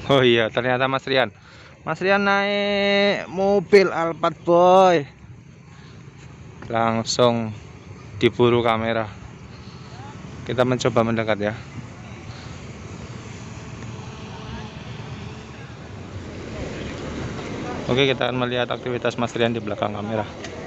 Oh iya, ternyata Mas Rian. Mas Rian naik mobil Alphard boy. Langsung diburu kamera. Kita mencoba mendekat ya. Oke, kita akan melihat aktivitas Mas Rian di belakang kamera.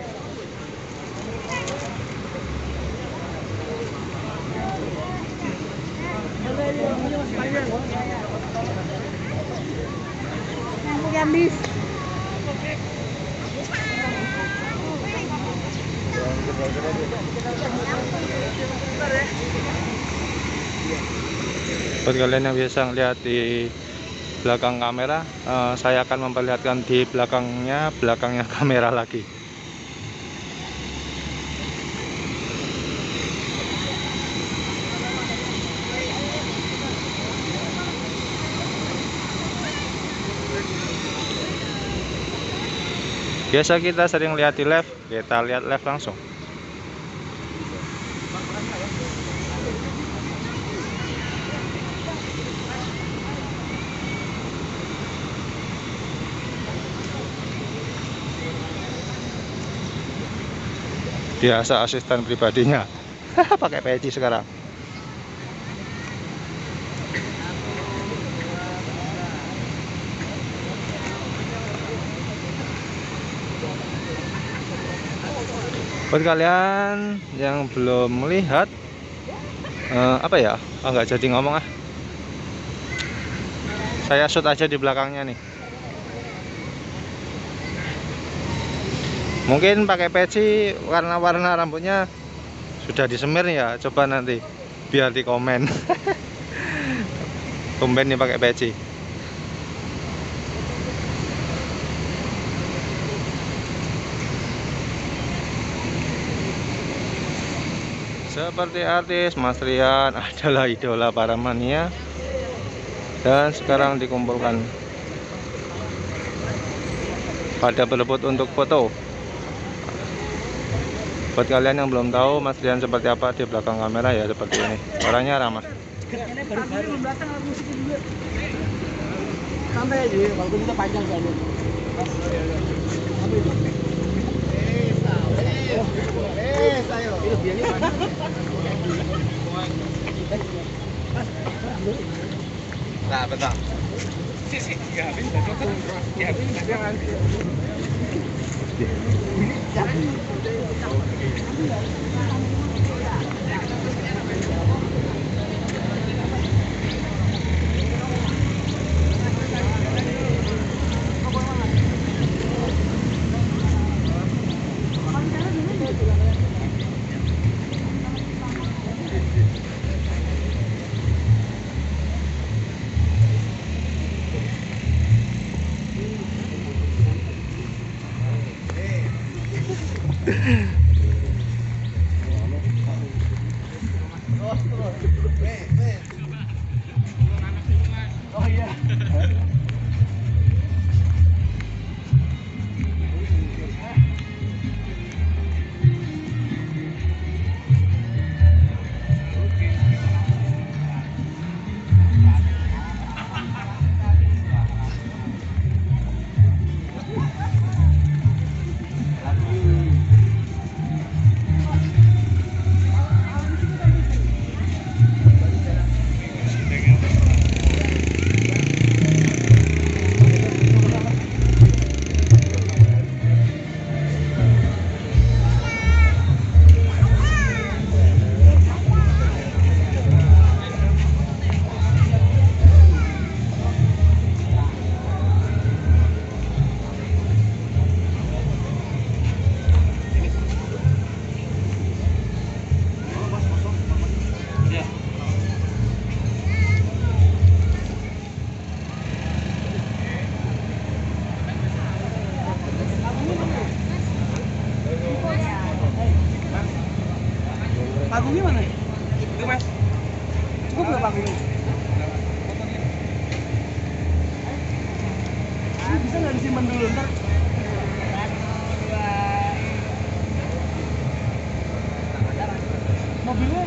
Buat kalian yang biasa lihat di belakang kamera, saya akan memperlihatkan di belakangnya kamera lagi. Biasa kita sering lihat di live, kita lihat live langsung. Biasa asisten pribadinya. Pakai peci sekarang. Buat kalian yang belum melihat, apa ya? Nggak jadi ngomong ah. Saya shoot aja di belakangnya nih. Mungkin pakai peci, warna-warna rambutnya sudah disemir ya. Coba nanti biar di komen. Tumben nih pakai peci. Seperti artis, Mas Rian adalah idola para mania dan sekarang dikumpulkan pada berebut untuk foto. Buat kalian yang belum tahu Mas Rian seperti apa di belakang kamera ya seperti ini. Orangnya ramah. Santai aja, walaupun kita panjang soalnya. Ayo. Nah, betul. Oh iya. Pagungnya mana? Itu mas. Cukup nggak pagungnya? Ini bisa nggak disimpan dulu ntar? Mobilnya?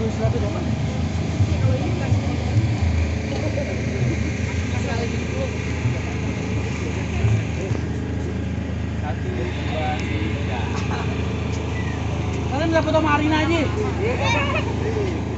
Suruh istirahat dulu, Pak. Satu, dua, tiga. Kalian nggak foto sama Arina aja?